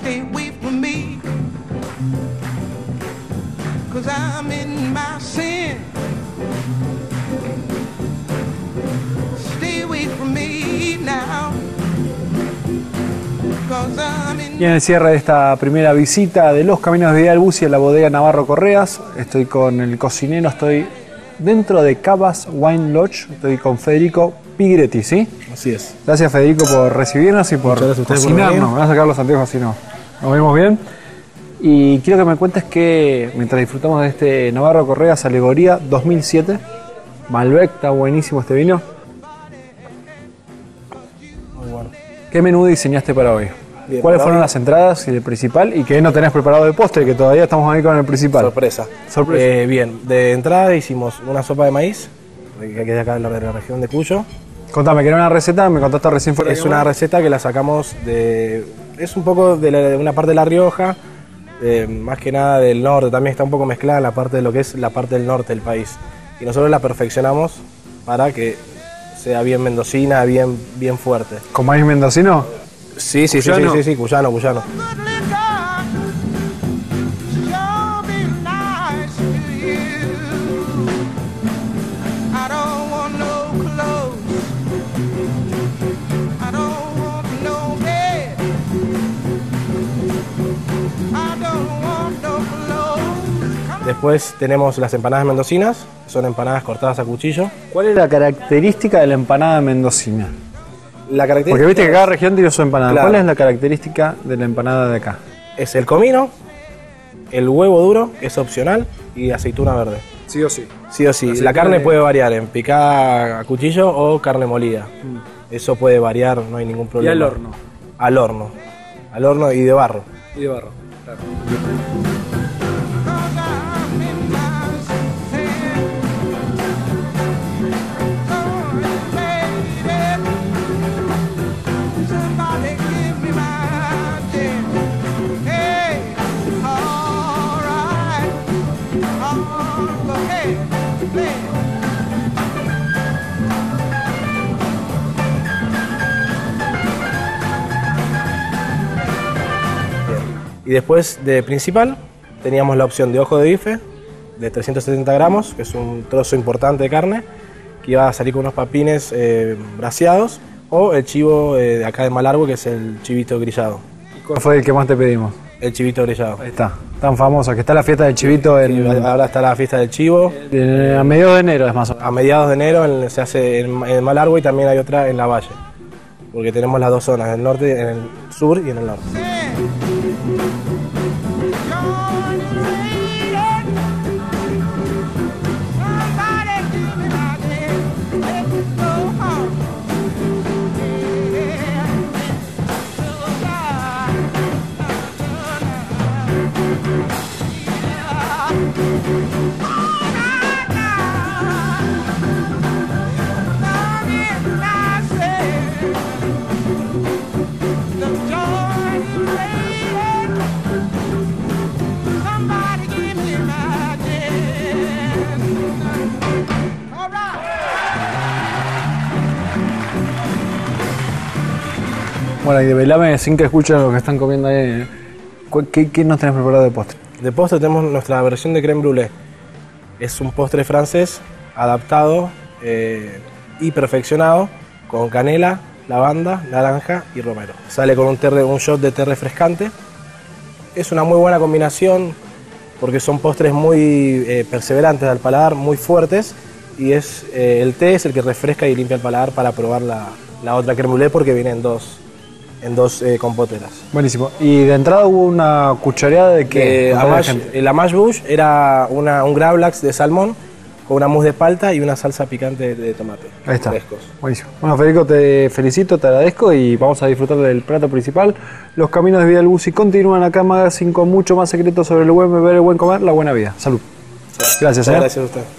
stay away from me, 'cause I'm in my sin. Stay away from me now, 'cause I'm in. Y en el cierre de esta primera visita de los Caminos de Vidal Buci a la bodega Navarro Correas, estoy con el cocinero, estoy dentro de Cabas Wine Lodge, estoy con Federico Pigretti, ¿sí? Así es. Gracias, Federico, por recibirnos y por cocinarnos. Me vas a sacar los anteojos así no. Nos vemos bien. Y quiero que me cuentes que mientras disfrutamos de este Navarro Correas Alegoría 2007, Malbec, está buenísimo este vino. Muy bueno. ¿Qué menú diseñaste para hoy? Bien, ¿Cuáles para fueron hoy, las entradas y el principal? ¿Y qué no tenés preparado de postre? Que todavía estamos ahí con el principal. sorpresa. Sorpresa. Bien, de entrada hicimos una sopa de maíz, que es de acá de la región de Cuyo. Contame, que era una receta, me contaste recién fuera. Es una receta que la sacamos de... Es un poco de una parte de La Rioja, más que nada del norte, también está un poco mezclada en la parte de lo que es la parte del norte del país. Y nosotros la perfeccionamos para que sea bien mendocina, bien fuerte. ¿Con maíz mendocino? Sí, ¿Cuyano? cuyano. Good liquor sure be nice to you. I don't want no clothes, I don't want no bed, I don't want no clothes. Después tenemos las empanadas mendocinas, son empanadas cortadas a cuchillo. ¿Cuál es la característica de la empanada mendocina? La característica Porque viste que cada región tiene su empanada. Claro. ¿Cuál es la característica de la empanada de acá? es el comino, el huevo duro, que es opcional, y aceituna verde. Sí o sí. Sí o sí. Aceituna La carne de- puede variar en picada a cuchillo o carne molida. Eso puede variar, no hay ningún Y problema. al horno. Al horno. Al horno y de barro. Y de barro. Claro. Y después de principal teníamos la opción de ojo de bife de 370 gramos, que es un trozo importante de carne, que iba a salir con unos papines braseados, o el chivo de acá de Malargüe, que es el chivito grillado. ¿Cuál fue el que más te pedimos? El chivito grillado. Ahí está. Tan famosa, que está la fiesta del chivito Ahora está la fiesta del chivo. a mediados de enero, es más o menos. A mediados de enero se hace en Malargüe y también hay otra en La Valle, porque tenemos las dos zonas, en el norte, en el sur y en el norte. Bueno, y develame sin que escuchen lo que están comiendo ahí. ¿Qué nos tenés preparado de postre? De postre tenemos nuestra versión de crème brûlée. Es un postre francés adaptado y perfeccionado con canela, lavanda, naranja y romero. Sale con un shot de té refrescante. Es una muy buena combinación porque son postres muy perseverantes al paladar, muy fuertes, y el té es el que refresca y limpia el paladar para probar la otra crème brûlée, porque viene en dos compoteras. Buenísimo. Y de entrada hubo una cuchareada de que El amage bouche era un gravlax de salmón con una mousse de palta y una salsa picante de tomate. Ahí está. Frescos. Buenísimo. Bueno, Federico, te felicito, te agradezco y vamos a disfrutar del plato principal. Los Caminos de Vidal Buci continúan acá en Magazine con mucho más secretos sobre el buen beber, el buen comer, la buena vida. Salud. Gracias, Gracias a usted.